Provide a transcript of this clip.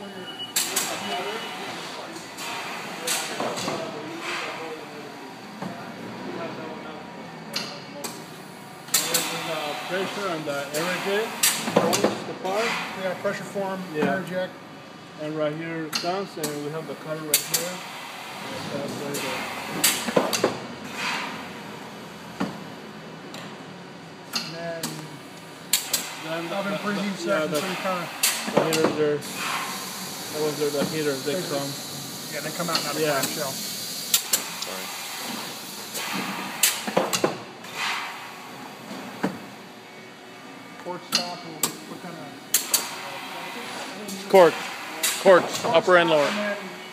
Pressure and the air jet joins the part. We got a pressure form, air jet. And right here it comes, and we have the cutter right here. That's right there. And then the preheat section, so you kind of... The heaters there. That was the heaters, they come. Yeah, they come out and out of the clamshell. Sorry. Port stop, what kind of... Corks, upper and lower.